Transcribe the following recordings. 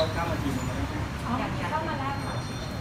เราเข้ามาทีนึงแล้วเข้ามาแล้วค่ะ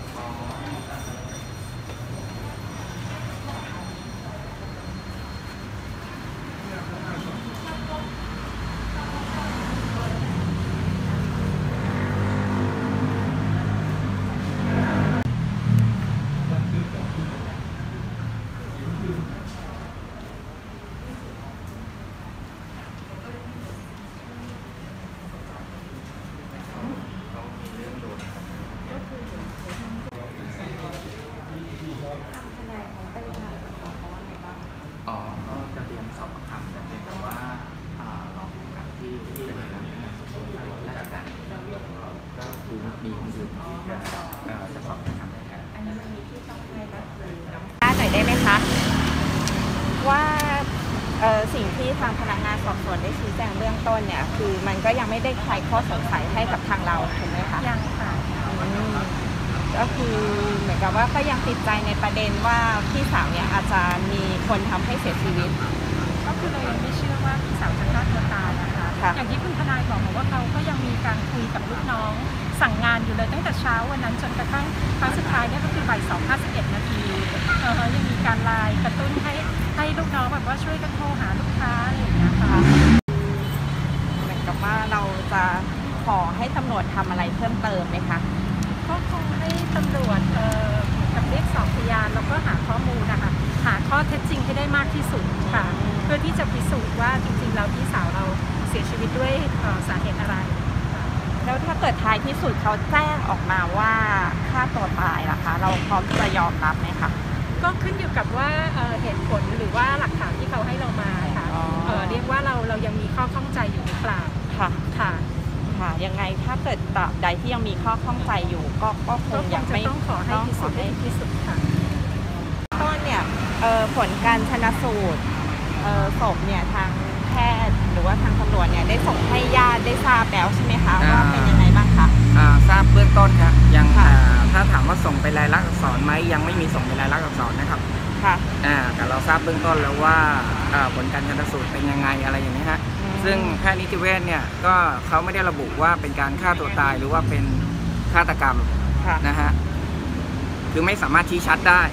อ๋อก็จะเตรียมสอบปากคำแต่ว่าเรากับที่เป็นราชการก็คือมีคนอื่นที่จะสอบปากคำนะครับอันนี้มันมีที่ต้องให้รับคือน้องหน่อยได้ไหมคะว่าสิ่งที่ทางพนักงานสอบสวนได้ชี้แจงเบื้องต้นเนี่ยคือมันก็ยังไม่ได้คลายข้อสงสัยให้กับทางเราถูกไหมคะยังค่ะก็คือเหมือนกับว่าก็ยังติดใจในประเด็นว่าพี่สาวเนี่ยอาจจะมีคนทำให้เสียชีวิตก็คือเรายังไม่เชื่อว่าพี่สาวจะฆ่าตัวตายนะคะอย่างที่คุณทนายบอกว่าเขาก็ยังมีการคุยกับลูกน้องสั่งงานอยู่เลยตั้งแต่เช้าวันนั้นจนกระทั่งครั้งสุดท้ายเนี่ยก็คือบ่าย 2:51 นาทียังมีการไลน์กระตุ้นให้ลูกน้องแบบว่าช่วยกันโทรหาลูกค้าอะไรอย่างเงี้ยค่ะเหมือนกับว่าเราจะขอให้ตำรวจทำอะไรเพิ่มเติมไหมคะก็คงให้ตำรวจกับเรียกสอบพยานแล้วก็หาข้อมูลนะคะหาข้อเท็จจริงให้ได้มากที่สุดค่ะเพื่อที่จะพิสูจน์ว่าจริงๆแล้วพี่สาวเราเสียชีวิตด้วยสาเหตุอะไรแล้วถ้าเกิดท้ายที่สุดเขาแจ้งออกมาว่าฆ่าตัวตายล่ะคะเราพร้อมจะยอมรับไหมคะก็ขึ้นอยู่กับว่าเหตุผลหรือว่าหลักฐานที่เขาให้เรามาค่ะเรียกว่าเรายังมีข้อข้องใจอยู่หรือเปล่าค่ะค่ะยังไงถ้าเกิดตราบใดที่ยังมีข้อข้องใจอยู่ก็คงยังไม่ต้องขอให้พิสูจน์ได้ที่สุดค่ะต้นเนี่ยผลการชันสูตรศพเนี่ยทางแพทย์หรือว่าทางตำรวจเนี่ยได้ส่งให้ญาติได้ทราบแล้วใช่ไหมคะว่าเป็นยังไงบ้างคะทราบเบื้องต้นครับยังถ้าถามว่าส่งไปรายลักษณ์อักษรไหมยังไม่มีส่งไปรายลักษณ์อักษรนะครับค่ะแต่เราทราบเบื้องต้นแล้วว่าผลการชันสูตรเป็นยังไงอะไรอย่างนี้ฮะซึ่งแพทย์นิติเวชเนี่ยก็เขาไม่ได้ระบุว่าเป็นการฆ่าตัวตายหรือว่าเป็นฆาตกรรมนะฮะคือไม่สามารถชี้ชัดได้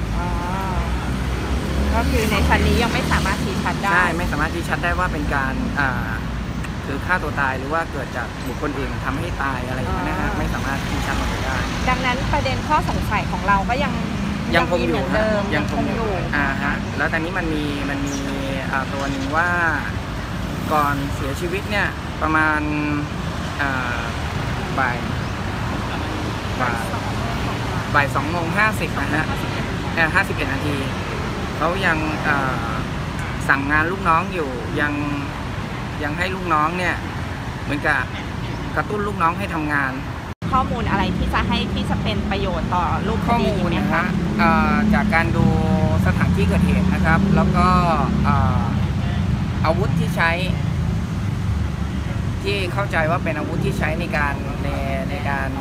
ก็คือในชั้นนี้ยังไม่สามารถชี้ชัดได้ใช่ไม่สามารถชี้ชัดได้ว่าเป็นการคือฆ่าตัวตายหรือว่าเกิดจากบุคคลอื่นทำให้ตายอะไรอย่างนี้นะฮะไม่สามารถชี้ชัดลงไปได้ดังนั้นประเด็นข้อสงสัยของเราก็ยังคงอยู่เดิมยังคงอยู่ฮะแล้วตอนนี้มันมีตัวหนึ่งว่าก่อนเสียชีวิตเนี่ยประมาณบ่าย2:50นะฮะ51 นาทีเขายังสั่งงานลูกน้องอยู่ยังให้ลูกน้องเนี่ยเหมือนกับกระตุ้นลูกน้องให้ทำงานข้อมูลอะไรที่จะเป็นประโยชน์ต่อรูปคดีนะฮะจากการดูสถานที่เกิดเหตุนะครับแล้วก็อาวุธที่ใช้ที่เข้าใจว่าเป็นอาวุธที่ใช้ในการ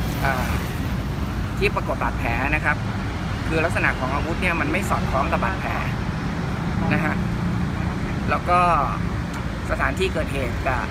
ที่ปรากฏบาดแผลนะครับคือลักษณะของอาวุธเนี่ยมันไม่สอดคล้องกับบาดแผลนะฮะแล้วก็สถานที่เกิดเหตุกับ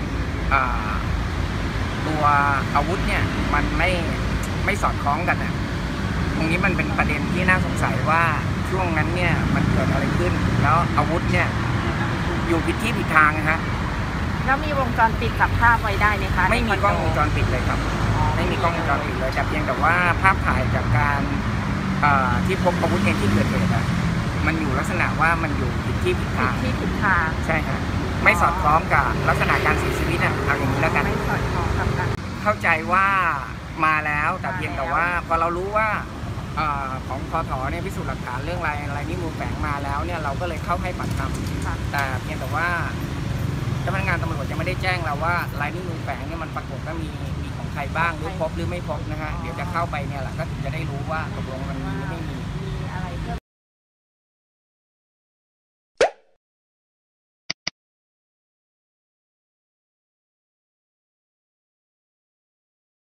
ตัวอาวุธเนี่ยมันไม่สอดคล้องกันนะตรงนี้มันเป็นประเด็นที่น่าสงสัยว่าช่วงนั้นเนี่ยมันเกิดอะไรขึ้นแล้วอาวุธเนี่ยอยู่ผิดที่ผิดทางนะฮะแล้วมีวงจรปิดจับภาพไว้ได้ไหมคะไม่มีกล้องวงจรปิดเลยครับไม่มีกล้องวงจรปิดเลยแต่เพียงแต่ว่าภาพถ่ายจากการที่พบอาวุธในที่เกิดเหตุมันอยู่ลักษณะว่ามันอยู่ผิดที่ผิดทางใช่ครับไม่สอดคล้องกับลักษณะการเสียชีวิตเอาอย่างนี้แล้วกันไม่สอดคล้องกับกันเข้าใจว่ามาแล้วแต่เพียงแต่ว่าพอเรารู้ว่าของพท.เนี่ยพิสูจน์หลักฐานเรื่องลายนิ้วมือแฝงมาแล้วเนี่ยเราก็เลยเข้าให้ปากคำแต่เพียงแต่ว่าเจ้าพนักงานตำรวจยังไม่ได้แจ้งเราว่าลายนิ้วมือแฝงเนี่ยมันปรากฏว่ามีของใครบ้างหรือพบหรือไม่พบนะฮะเดี๋ยวจะเข้าไปเนี่ยแหละก็จะได้รู้ว่าตกลงมันมีหรือไม่มี